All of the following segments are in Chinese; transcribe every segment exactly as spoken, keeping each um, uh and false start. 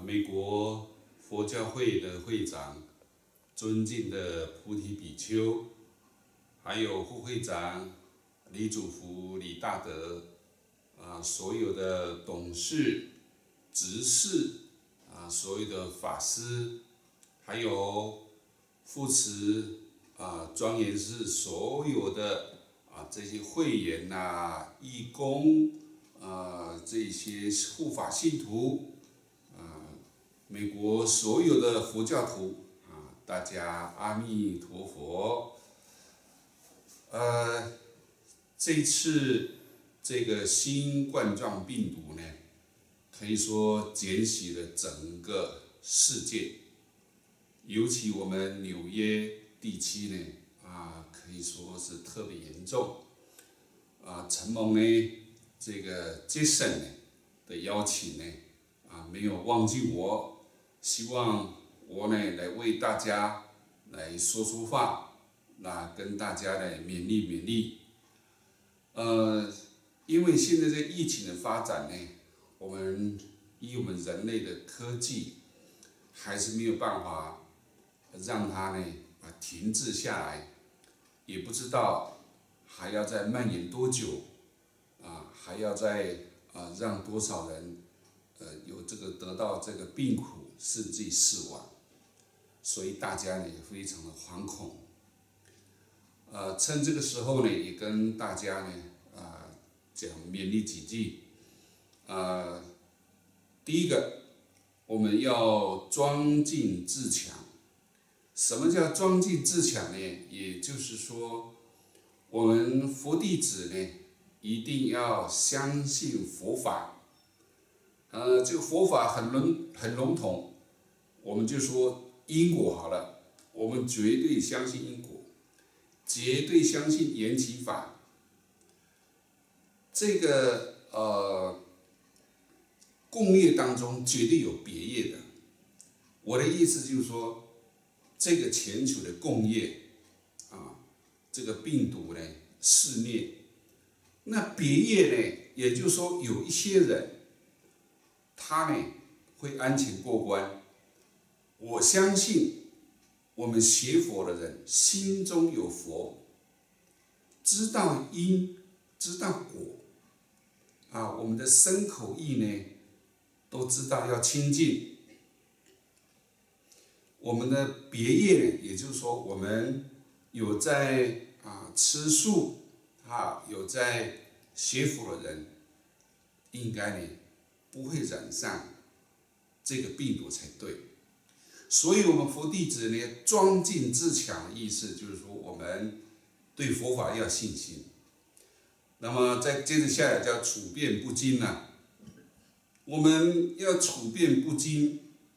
啊，美国佛教会的会长，尊敬的菩提比丘，还有副会长李祖福、李大德，啊，所有的董事、执事，啊，所有的法师，还有护持啊庄严寺所有的啊这些会员呐、啊、义工啊这些护法信徒啊，美国所有的佛教徒啊，大家阿弥陀佛。呃，这次这个新冠状病毒呢，可以说卷起了整个世界，尤其我们纽约地区呢，啊，可以说是特别严重。啊，承蒙呢这个杰森呢的邀请呢，啊，没有忘记我，希望我呢来为大家来说说话，那跟大家来勉励勉励。呃，因为现在这疫情的发展呢，我们以我们人类的科技，还是没有办法让它呢啊停滞下来，也不知道还要再蔓延多久，啊，还要再啊让多少人呃有这个得到这个病苦，甚至死亡，所以大家呢也非常的惶恐。呃，趁这个时候呢，也跟大家呢啊讲勉励几句。啊，第一个，我们要庄敬自强。什么叫庄敬自强呢？也就是说，我们佛弟子呢，一定要相信佛法。呃，这个佛法很笼很笼统，我们就说因果好了，我们绝对相信因果，绝对相信缘起法。这个呃，共业当中绝对有别业的。我的意思就是说，这个全球的共业啊，这个病毒呢肆虐，那别业呢，也就是说有一些人，他呢会安全过关。我相信我们学佛的人心中有佛，知道因，知道果，啊，我们的身口意呢都知道要清净。我们的别业呢，也就是说我们有在啊吃素啊，有在学佛的人，应该呢不会染上这个病毒才对。所以我们佛弟子呢，庄敬自强的意思就是说，我们对佛法要信心。那么再接着下来叫处变不惊啊，我们要处变不惊，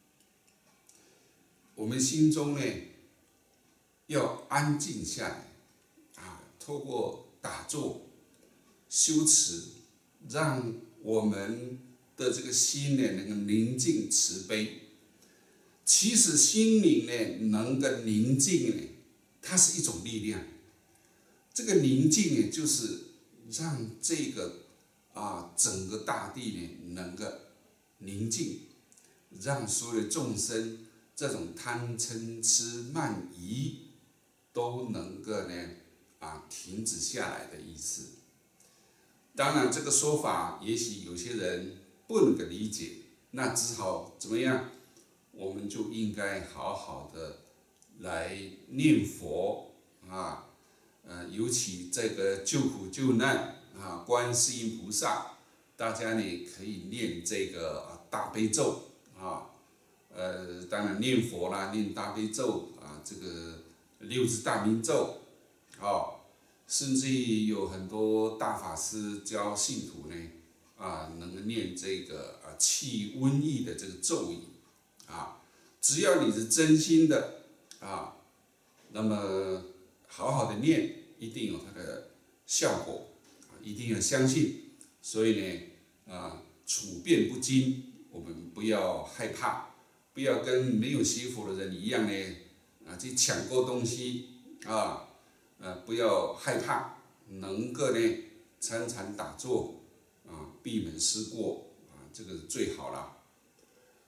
我们心中呢要安静下来啊，透过打坐、修持，让我们的这个心呢能够宁静慈悲。其实心灵呢能够宁静呢，它是一种力量。这个宁静呢，就是让这个啊整个大地呢能够宁静，让所有的众生这种贪嗔痴慢疑都能够呢啊停止下来的意思。当然，这个说法也许有些人不能够理解，那只好怎么样？我们就应该好好的来念佛啊，呃，尤其这个救苦救难啊，观世音菩萨，大家呢可以念这个大悲咒啊，呃，当然念佛啦，念大悲咒啊，这个六字大明咒，啊，甚至于有很多大法师教信徒呢，啊，能够念这个啊去瘟疫的这个咒语。啊，只要你是真心的啊，那么好好的念，一定有它的效果，一定要相信。所以呢，啊，处变不惊，我们不要害怕，不要跟没有学佛的人一样呢，啊，去抢购东西啊，呃，不要害怕，能够呢参禅打坐啊，闭门思过啊，这个是最好了。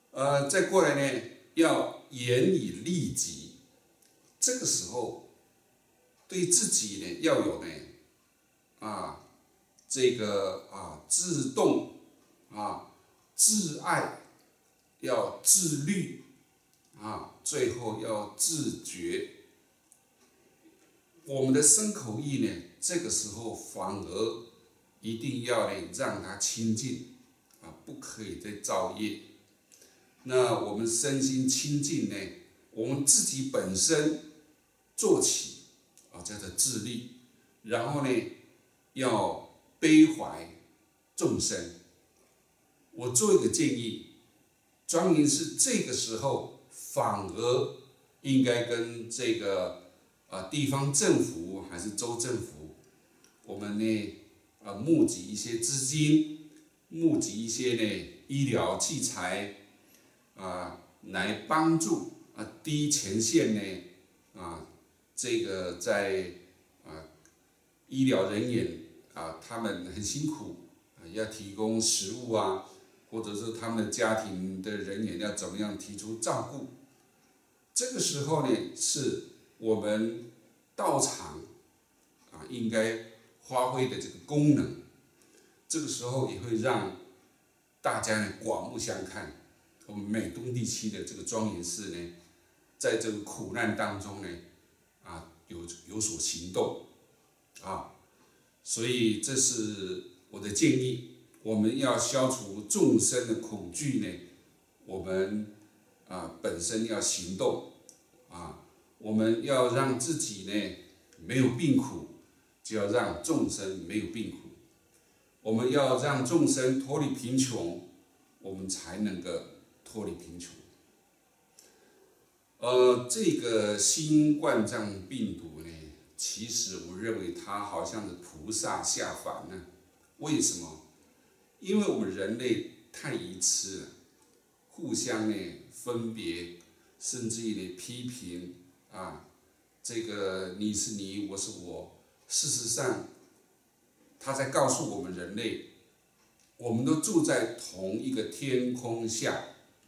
呃，再过来呢，要严以律己。这个时候，对自己呢要有呢，啊，这个啊自动啊自爱，要自律啊，最后要自觉。我们的身口意呢，这个时候反而一定要呢让它清净啊，不可以再造业。那我们身心清净呢，我们自己本身做起啊，叫做自律，然后呢要悲怀众生。我做一个建议，庄严寺这个时候反而应该跟这个啊地方政府还是州政府，我们呢啊募集一些资金，募集一些呢医疗器材啊，来帮助啊第一前线呢啊这个在啊医疗人员啊他们很辛苦啊，要提供食物啊。或者是他们的家庭的人员要怎么样提出照顾？这个时候呢，是我们道场啊应该发挥的这个功能。这个时候也会让大家呢刮目相看。我们美东地区的这个庄严寺呢，在这个苦难当中呢，啊有有所行动，啊，所以这是我的建议。我们要消除众生的恐惧呢，我们啊本身要行动啊，我们要让自己呢没有病苦，就要让众生没有病苦。我们要让众生脱离贫穷，我们才能够脱离贫穷。呃，这个新冠状病毒呢，其实我认为它好像是菩萨下凡呢，为什么？因为我们人类太愚痴了，互相呢分别，甚至于呢批评啊，这个你是你，我是我。事实上，他在告诉我们人类，我们都住在同一个天空下，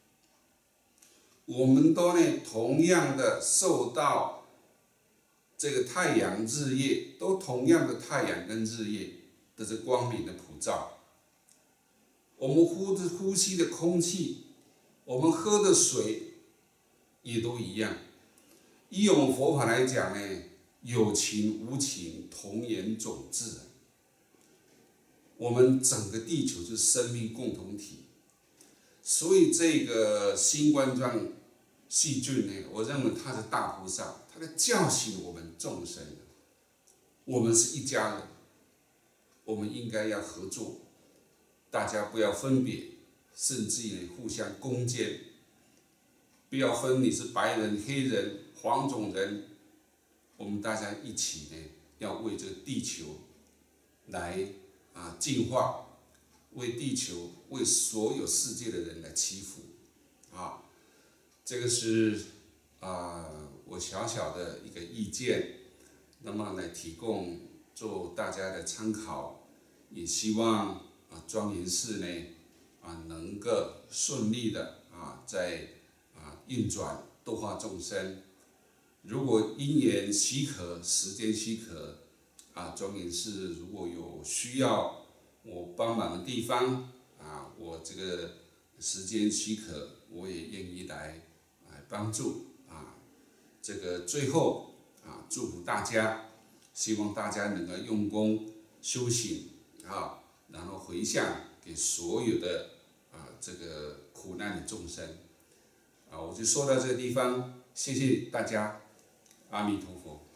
我们都呢同样的受到这个太阳日夜，都同样的太阳跟日夜的这光明的普照。我们呼的呼吸的空气，我们喝的水，也都一样。以我们佛法来讲呢，有情无情同源种质。我们整个地球是生命共同体，所以这个新冠状细菌呢，我认为它是大菩萨，它在叫醒我们众生。我们是一家人，我们应该要合作。大家不要分别，甚至于互相攻坚，不要分你是白人、黑人、黄种人，我们大家一起呢，要为这个地球来啊净化，为地球、为所有世界的人来祈福，啊，这个是啊我小小的一个意见，那么来提供做大家的参考，也希望。啊，庄严寺呢，啊，能够顺利的啊，在啊运转度化众生。如果因缘许可、时间许可，啊，庄严寺如果有需要我帮忙的地方，啊，我这个时间许可，我也愿意来来帮助啊。这个最后啊，祝福大家，希望大家能够用功修行啊。然后回向给所有的啊这个苦难的众生，啊，我就说到这个地方，谢谢大家，阿弥陀佛。